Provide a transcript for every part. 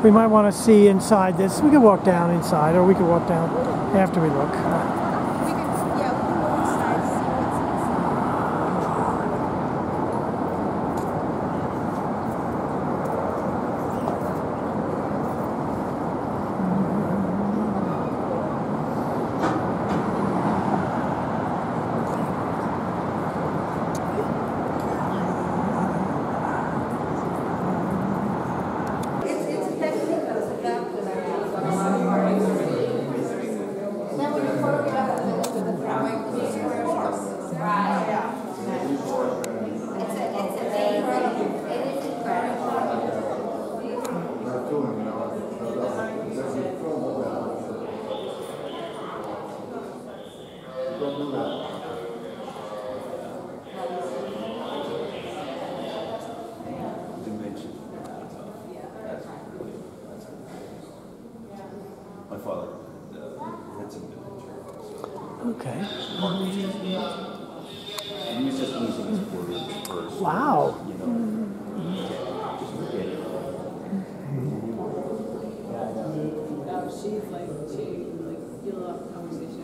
We might want to see inside this. We could walk down inside, or we could walk down after we look. My father had some dementia. Okay. And he was just losing his quarter first. Wow. You know, just forget it. She's like, you love conversation.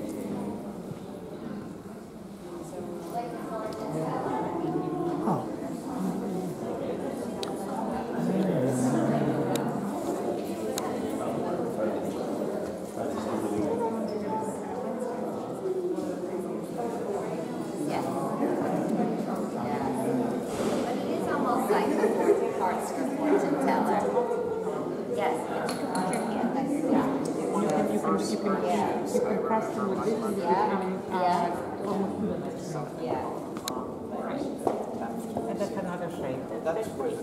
Oh. You can press them with this and and that's another shape. That's great.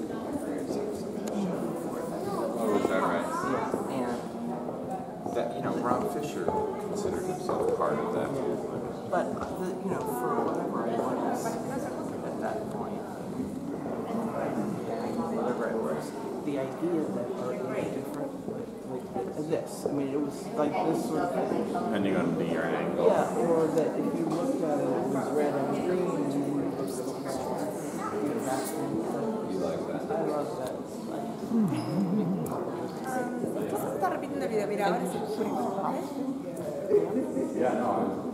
Oh, is that right? Yeah. That, you know, Rob Fisher considered himself part of that movement. But, for whatever I was at that point, whatever it was, the idea that art was different, like this. I mean, it was like this sort of thing. Depending on your angle. Yeah, or that if you looked at it, it was red and green, and then it was you like that? I love that. Cosa sta ripetendo la vita? Ora si può Yeah, no,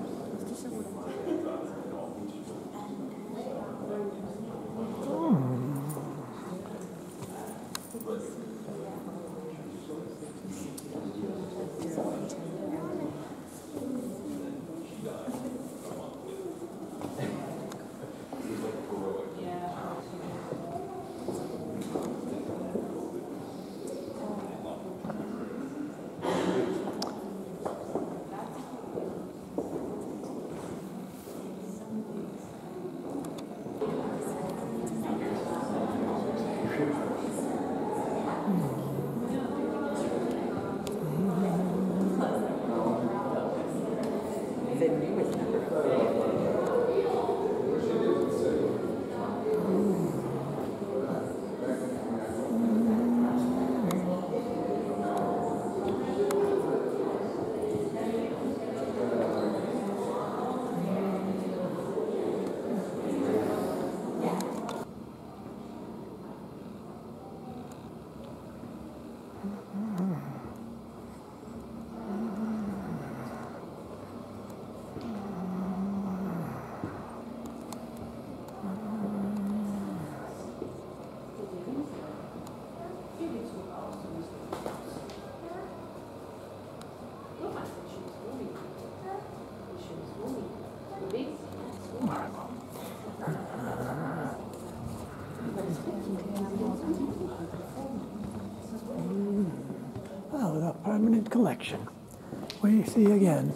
Oh, the permanent collection. We see again.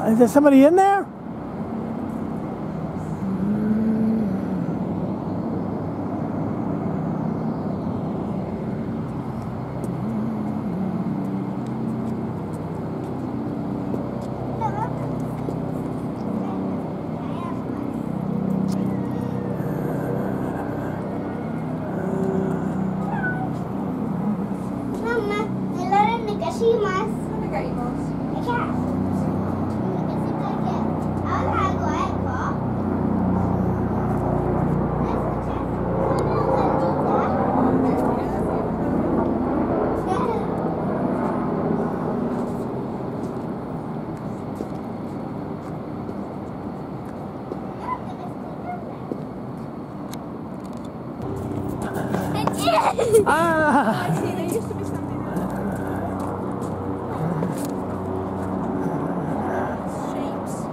Is there somebody in there? Mamma, nell'ora ne kashimasu. Ya. Necesito que ahora hago eco. Ah! I see, there used to be something else. Shapes.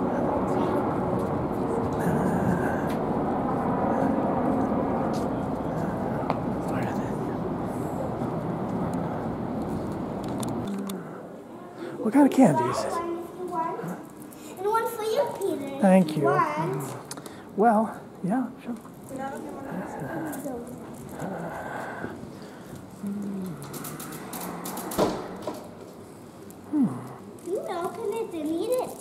What kind of candy is it? And one for you, Peter. Thank you. One. Well, yeah, sure. You open it and eat it.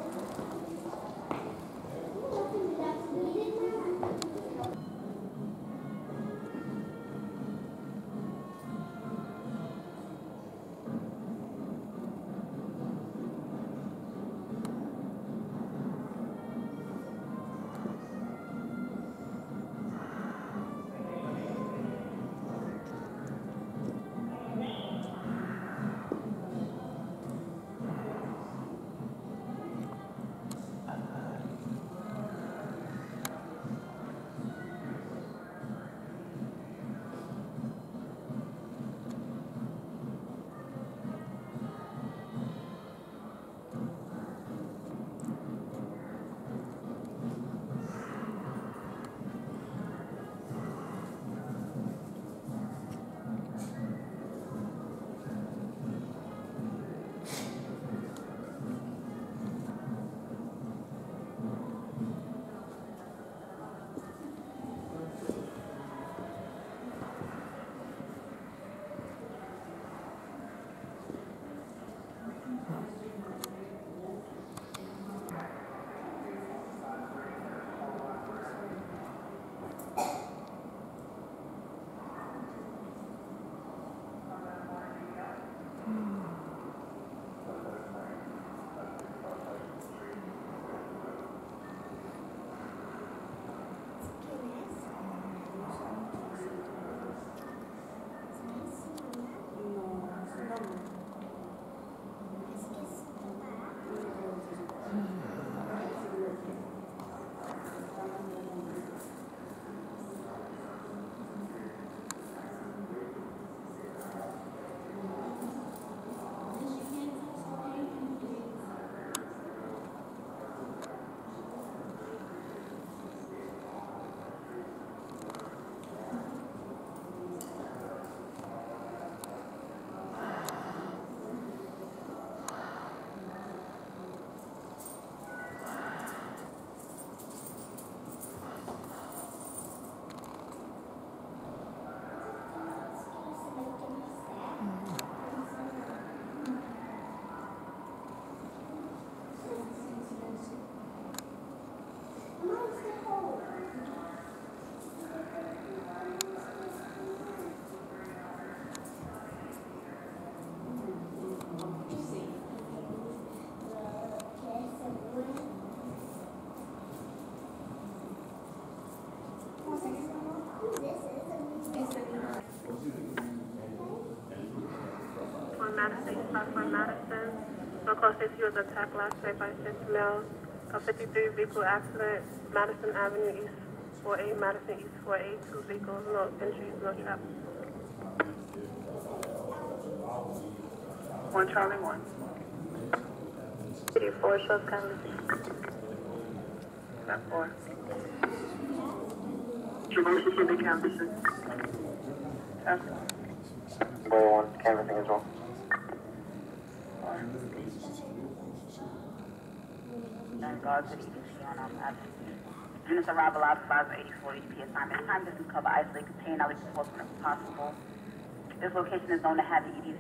Madison, Southbound Madison. Local 6 was attacked last night by 6 males. A 53 vehicle accident, Madison Avenue East 48, Madison East 48, 2 vehicles, no entries, no traffic. 1 Charlie 1. 84 shows canvassing. Not 4. Emergency should be canvassing. Boy 1, canvassing as well. in regards to the EDC on units arrival out 584 EDP assignment. Time doesn't cover isolate, contain, outreach enforcement if possible. This location is known to have the EDC.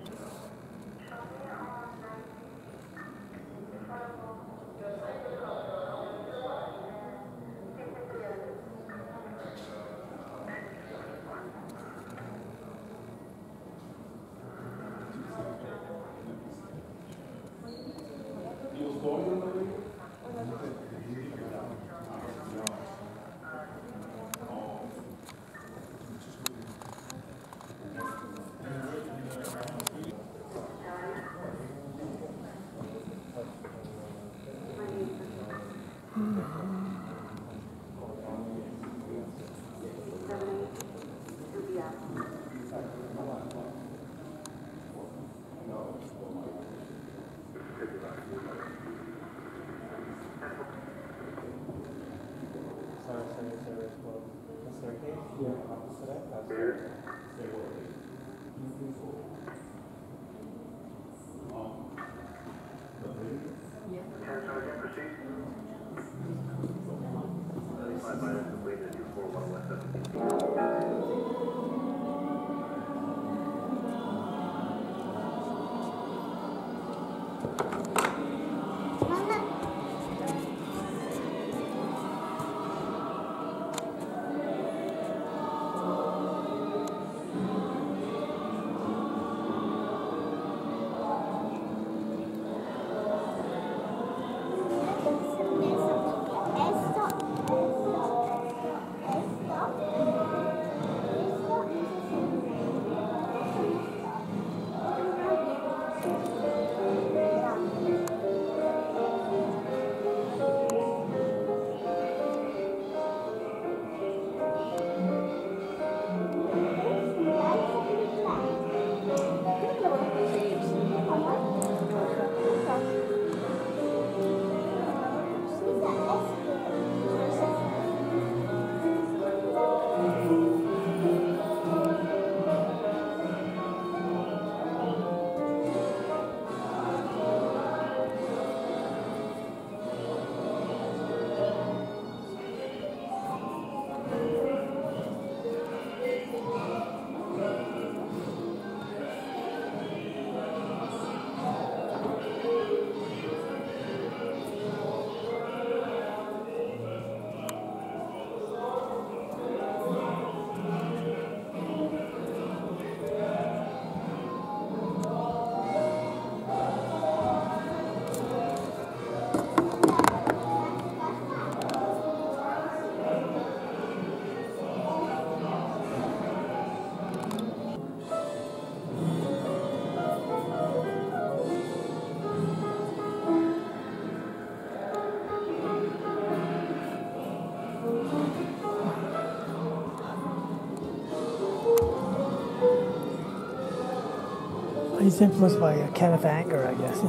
He's influenced by Kenneth Anger, I guess.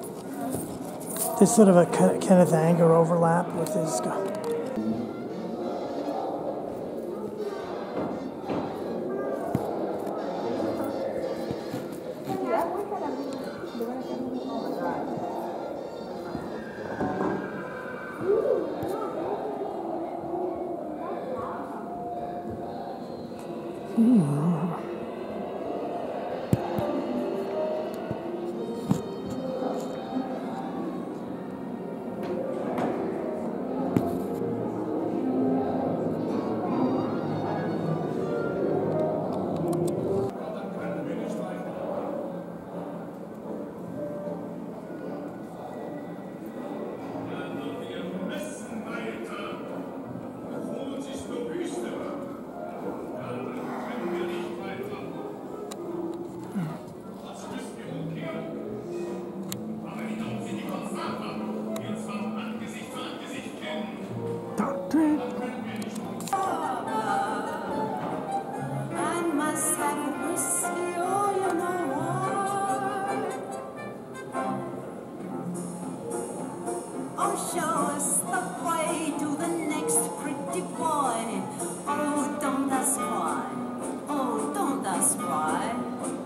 There's sort of a Kenneth Anger overlap with his.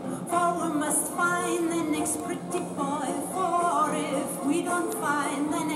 Find the next pretty boy, for if we don't find the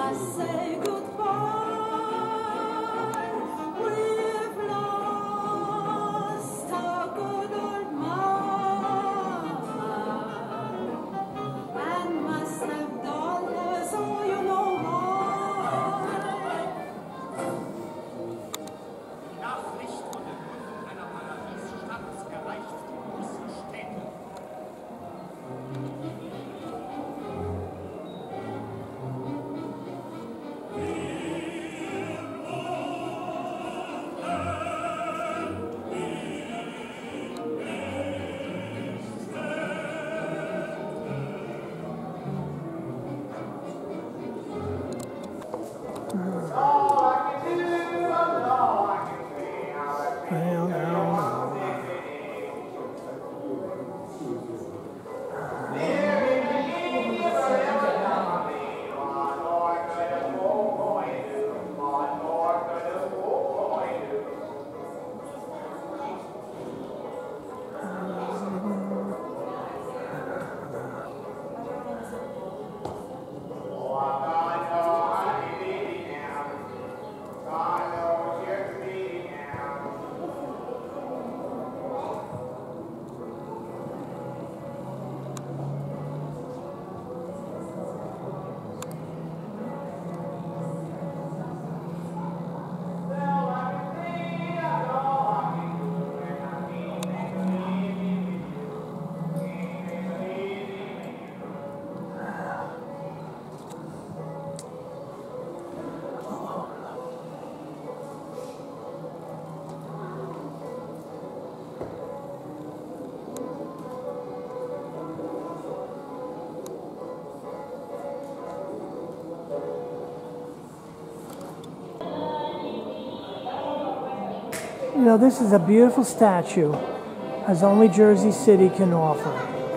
You know, this is a beautiful statue, as only Jersey City can offer.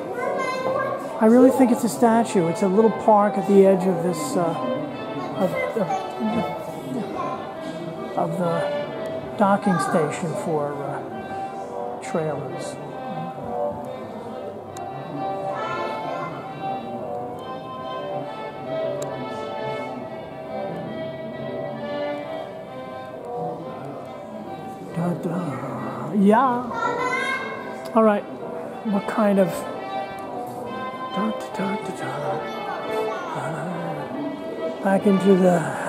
I really think it's a statue. It's a little park at the edge of this, of the docking station for trailers. Yeah. All right. What kind of? Back into the.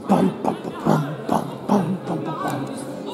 bum, bum, bum, bum, bum, bum, bum, bum.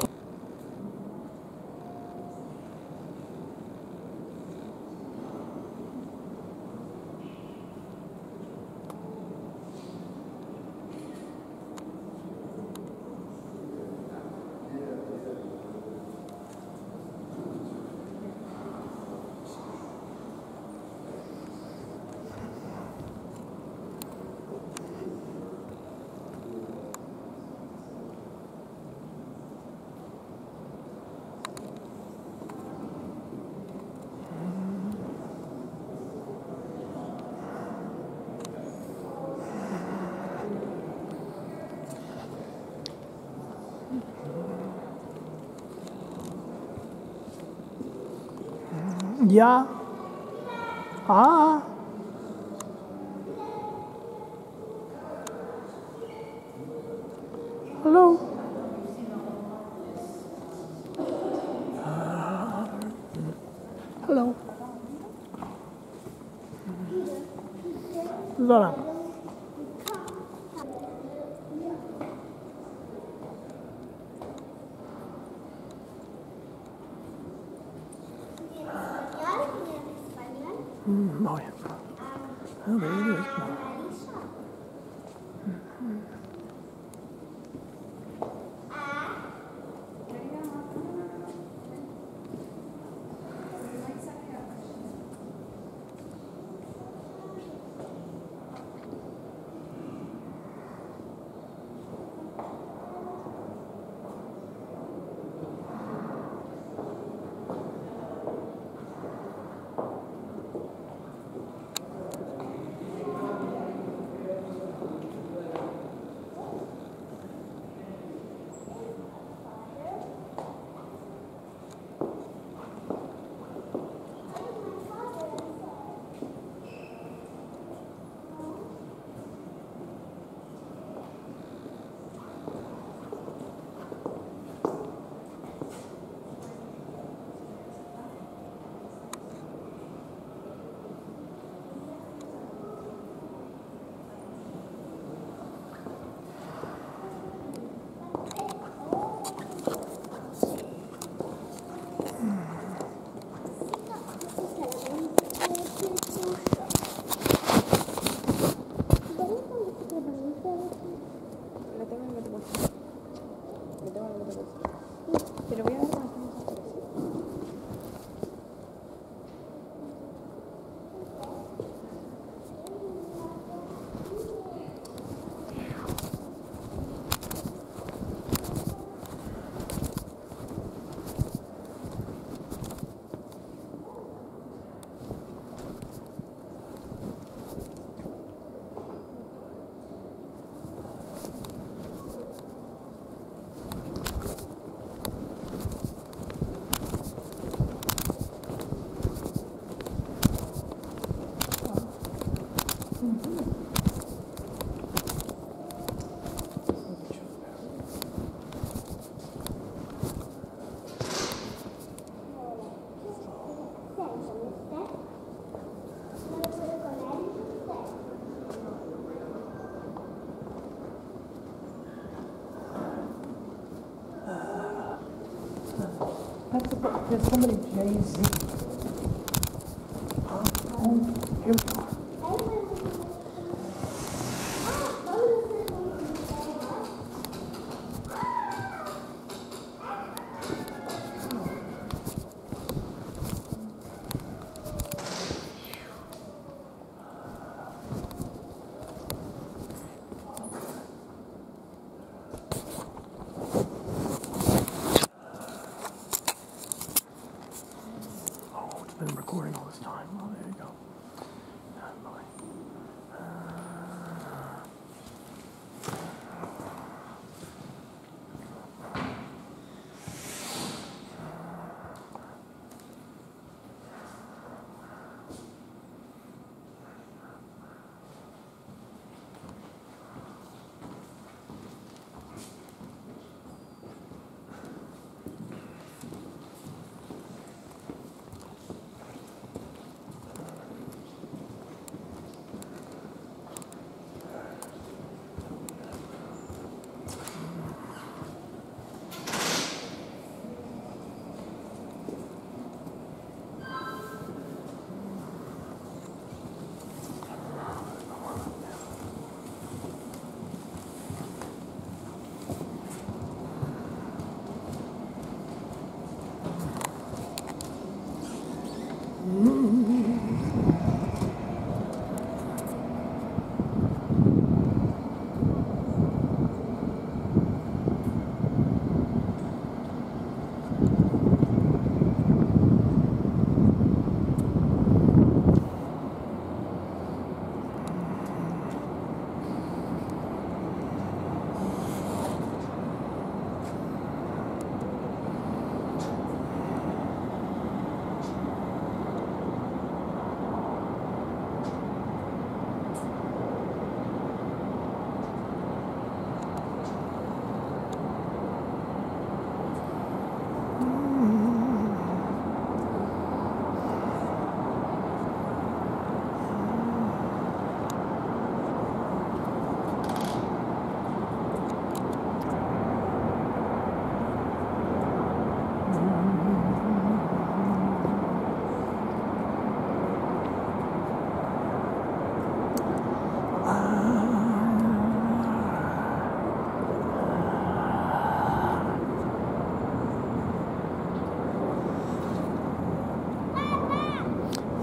Yeah. Ah. Hello. Hello. Zora. Oh, yeah. Oh, there it is. There's somebody Jay-Z. Oh, here we are. Been recording all this time. Oh, there you go.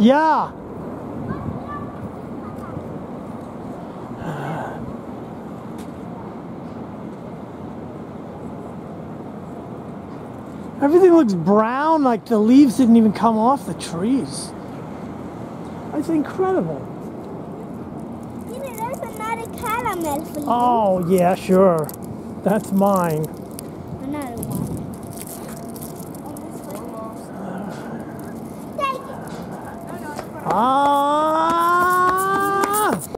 Yeah. Everything looks brown, like the leaves didn't even come off the trees. That's incredible. Peter, there's another caramel for you. Oh, yeah, sure. That's mine.